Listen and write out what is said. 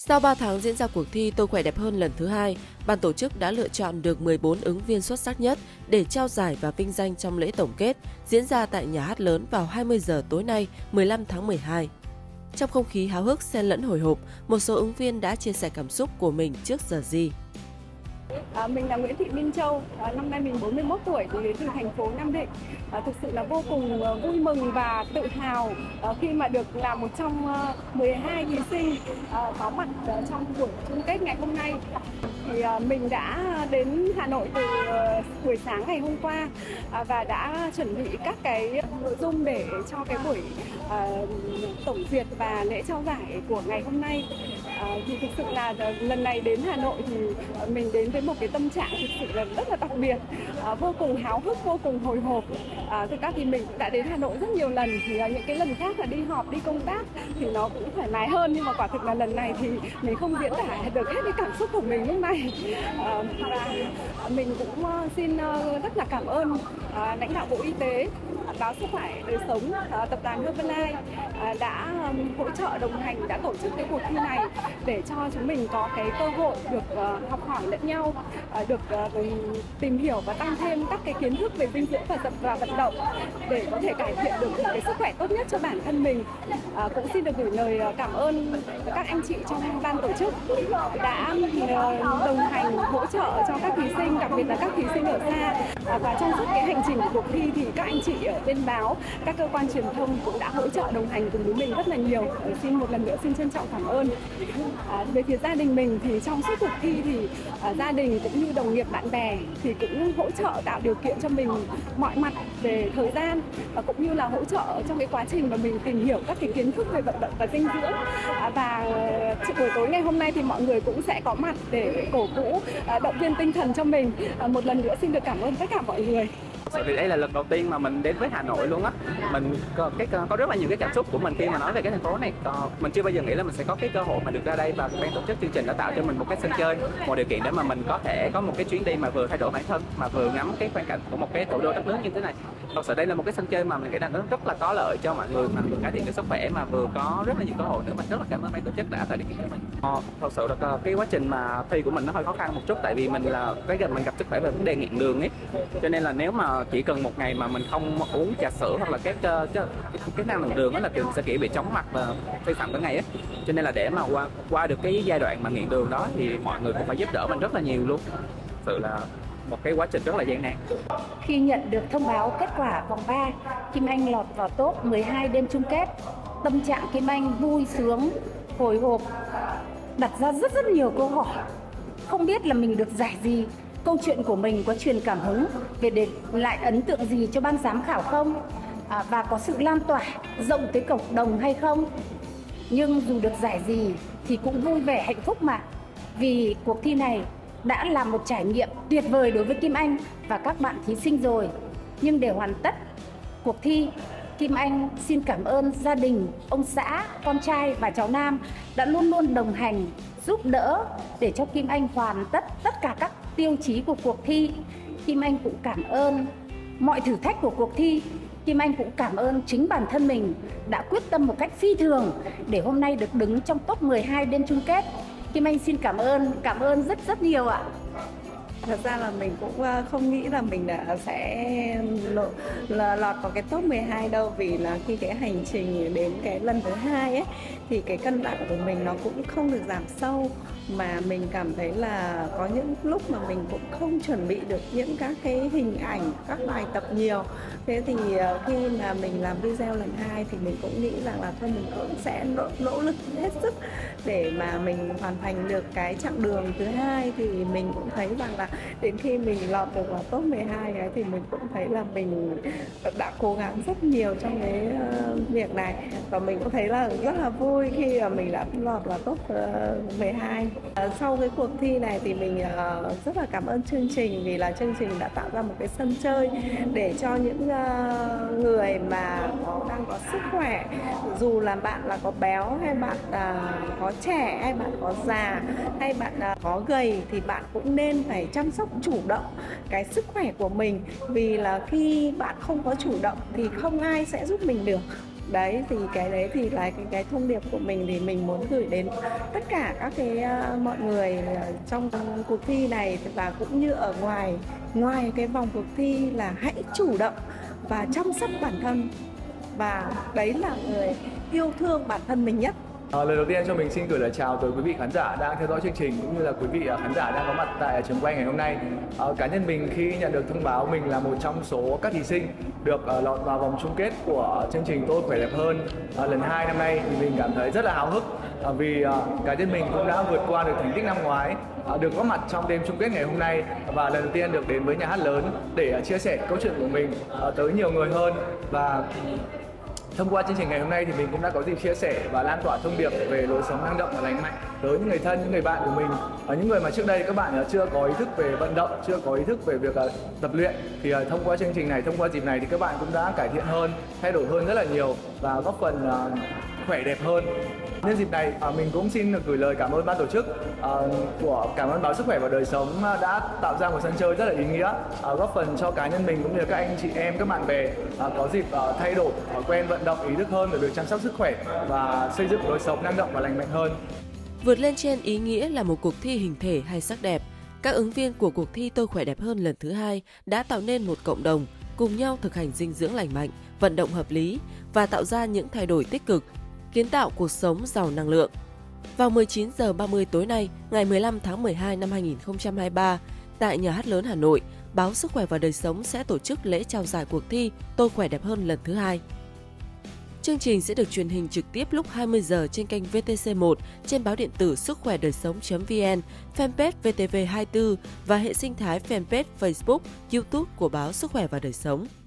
Sau 3 tháng diễn ra cuộc thi Tôi khỏe đẹp hơn lần thứ 2, ban tổ chức đã lựa chọn được 14 ứng viên xuất sắc nhất để trao giải và vinh danh trong lễ tổng kết diễn ra tại Nhà hát lớn vào 20 giờ tối nay 15 tháng 12. Trong không khí háo hức xen lẫn hồi hộp, một số ứng viên đã chia sẻ cảm xúc của mình trước giờ Di. Mình là Nguyễn Thị Minh Châu, năm nay mình 41 tuổi, thì đến từ thành phố Nam Định. Thực sự là vô cùng vui mừng và tự hào khi mà được là một trong 12 thí sinh có mặt trong buổi chung kết ngày hôm nay. Thì mình đã đến Hà Nội từ buổi sáng ngày hôm qua và đã chuẩn bị các cái nội dung để cho cái buổi tổng duyệt và lễ trao giải của ngày hôm nay. Thì thực sự là lần này đến Hà Nội thì mình đến với một cái tâm trạng thực sự là rất là đặc biệt, vô cùng háo hức, vô cùng hồi hộp. Thực ra thì mình cũng đã đến Hà Nội rất nhiều lần, thì những cái lần khác là đi họp, đi công tác thì nó cũng thoải mái hơn, nhưng mà quả thực là lần này thì mình không diễn tả được hết cái cảm xúc của mình lúc này. Và mình cũng xin rất là cảm ơn lãnh đạo Bộ Y tế, Báo Sức khỏe Đời sống, tập đoàn Herbalife đã hỗ trợ đồng hành, đã tổ chức cái cuộc thi này để cho chúng mình có cái cơ hội được học hỏi lẫn nhau, được tìm hiểu và tăng thêm các cái kiến thức về dinh dưỡng và vận động để có thể cải thiện được cái sức khỏe tốt nhất cho bản thân mình. Cũng xin được gửi lời cảm ơn các anh chị trong ban tổ chức đã đồng hành hỗ trợ cho các thí sinh, đặc biệt là các thí sinh ở xa. Và trong suốt cái hành trình của cuộc thi thì các anh chị ở bên báo, các cơ quan truyền thông cũng đã hỗ trợ đồng hành cùng với mình rất là nhiều. Xin một lần nữa xin trân trọng cảm ơn. Về phía gia đình mình thì trong suốt cuộc thi thì gia đình cũng như đồng nghiệp, bạn bè thì cũng hỗ trợ tạo điều kiện cho mình mọi mặt về thời gian và cũng như là hỗ trợ trong cái quá trình mà mình tìm hiểu các cái kiến thức về vận động và dinh dưỡng. Và buổi tối ngày hôm nay thì mọi người cũng sẽ có mặt để cổ vũ, động viên tinh thần cho mình. Một lần nữa xin được cảm ơn tất cả mọi người. Vì đây là lần đầu tiên mà mình đến với Hà Nội luôn á. Mình có rất là nhiều cái cảm xúc của mình khi mà nói về cái thành phố này. Mình chưa bao giờ nghĩ là mình sẽ có cái cơ hội mà được ra đây, và ban tổ chức chương trình đã tạo cho mình một cái sân chơi, một điều kiện để mà mình có thể có một cái chuyến đi mà vừa thay đổi bản thân mà vừa ngắm cái quang cảnh của một cái thủ đô đất nước như thế này. Thật sự đây là một cái sân chơi mà mình nghĩ là nó rất là có lợi cho mọi người, mà vừa cải thiện được sức khỏe mà vừa có rất là nhiều cơ hội nữa. Mình rất là cảm ơn ban tổ chức đã tạo điều kiện cho mình. Thật sự là cái quá trình mà thi của mình nó hơi khó khăn một chút, tại vì mình gặp sức khỏe về vấn đề nghiện đường ấy, cho nên là nếu mà chỉ cần một ngày mà mình không uống trà sữa hoặc là cái năng lượng đường đó là mình sẽ kiểu bị chóng mặt và vi phạm cả ngày ấy. Cho nên là để mà qua được cái giai đoạn mà nghiện đường đó thì mọi người cũng phải giúp đỡ mình rất là nhiều luôn. Thực sự là một cái quá trình rất là gian nan. Khi nhận được thông báo kết quả vòng 3, Kim Anh lọt vào top 12 đêm chung kết, tâm trạng Kim Anh vui sướng, hồi hộp, đặt ra rất nhiều câu hỏi. Không biết là mình được giải gì, câu chuyện của mình có truyền cảm hứng về để lại ấn tượng gì cho ban giám khảo không? Và có sự lan tỏa rộng tới cộng đồng hay không? Nhưng dù được giải gì thì cũng vui vẻ hạnh phúc mà. Vì cuộc thi này đã là một trải nghiệm tuyệt vời đối với Kim Anh và các bạn thí sinh rồi. Nhưng để hoàn tất cuộc thi, Kim Anh xin cảm ơn gia đình, ông xã, con trai và cháu Nam đã luôn luôn đồng hành, giúp đỡ để cho Kim Anh hoàn tất tất cả các tiêu chí của cuộc thi. Kim Anh cũng cảm ơn mọi thử thách của cuộc thi. Kim Anh cũng cảm ơn chính bản thân mình đã quyết tâm một cách phi thường để hôm nay được đứng trong top 12 đêm chung kết. Kim Anh xin cảm ơn rất nhiều ạ. Thật ra là mình cũng không nghĩ là mình sẽ lọt vào cái top 12 đâu, vì là khi cái hành trình đến cái lần thứ 2 ấy thì cái cân nặng của mình nó cũng không được giảm sâu, mà mình cảm thấy là có những lúc mà mình cũng không chuẩn bị được những các cái hình ảnh, các bài tập nhiều. Thế thì khi mà mình làm video lần 2 thì mình cũng nghĩ rằng là thôi mình cũng sẽ nỗ lực hết sức để mà mình hoàn thành được cái chặng đường thứ 2. Thì mình cũng thấy rằng là đến khi mình lọt được vào top 12 ấy, thì mình cũng thấy là mình đã cố gắng rất nhiều trong cái việc này, và mình cũng thấy là rất là vui khi mà mình đã lọt vào top 12. Sau cái cuộc thi này thì mình rất là cảm ơn chương trình, vì là chương trình đã tạo ra một cái sân chơi để cho những người mà đang có sức khỏe, dù là bạn là có béo hay bạn có trẻ hay bạn có già hay bạn có gầy, thì bạn cũng nên phải chăm sóc chủ động cái sức khỏe của mình, vì là khi bạn không có chủ động thì không ai sẽ giúp mình được. Đấy thì cái đấy thì là cái thông điệp của mình, thì mình muốn gửi đến tất cả các mọi người trong cuộc thi này, và cũng như ở ngoài cái vòng cuộc thi, là hãy chủ động và chăm sóc bản thân, và đấy là người yêu thương bản thân mình nhất. Lời đầu tiên cho mình xin gửi lời chào tới quý vị khán giả đang theo dõi chương trình, cũng như là quý vị khán giả đang có mặt tại trường quay ngày hôm nay. Cá nhân mình khi nhận được thông báo mình là một trong số các thí sinh được lọt vào vòng chung kết của chương trình Tôi Khỏe Đẹp Hơn lần 2 năm nay, thì mình cảm thấy rất là háo hức, vì cá nhân mình cũng đã vượt qua được thành tích năm ngoái, được góp mặt trong đêm chung kết ngày hôm nay, và lần đầu tiên được đến với nhà hát lớn để chia sẻ câu chuyện của mình tới nhiều người hơn. Và thông qua chương trình ngày hôm nay thì mình cũng đã có dịp chia sẻ và lan tỏa thông điệp về lối sống năng động và lành mạnh tới những người thân, những người bạn của mình, những người mà trước đây các bạn chưa có ý thức về vận động, chưa có ý thức về việc tập luyện, thì thông qua chương trình này, thông qua dịp này thì các bạn cũng đã cải thiện hơn, thay đổi hơn rất là nhiều và góp phần khỏe đẹp hơn. Nhân dịp này mình cũng xin được gửi lời cảm ơn ban tổ chức, cảm ơn báo Sức Khỏe và Đời Sống đã tạo ra một sân chơi rất là ý nghĩa, góp phần cho cá nhân mình cũng như là các anh chị em, các bạn bè có dịp thay đổi thói quen vận động, ý thức hơn về việc chăm sóc sức khỏe và xây dựng lối sống năng động và lành mạnh hơn. Vượt lên trên ý nghĩa là một cuộc thi hình thể hay sắc đẹp, các ứng viên của cuộc thi Tôi Khỏe Đẹp Hơn lần thứ 2 đã tạo nên một cộng đồng cùng nhau thực hành dinh dưỡng lành mạnh, vận động hợp lý và tạo ra những thay đổi tích cực, kiến tạo cuộc sống giàu năng lượng. Vào 19 giờ 30 tối nay, ngày 15 tháng 12 năm 2023, tại Nhà hát lớn Hà Nội, báo Sức Khỏe và Đời Sống sẽ tổ chức lễ trao giải cuộc thi Tôi Khỏe Đẹp Hơn lần thứ 2. Chương trình sẽ được truyền hình trực tiếp lúc 20 giờ trên kênh VTC1, trên báo điện tử sức khỏe đời sống.vn, fanpage VTV24 và hệ sinh thái fanpage Facebook, YouTube của báo Sức Khỏe và Đời Sống.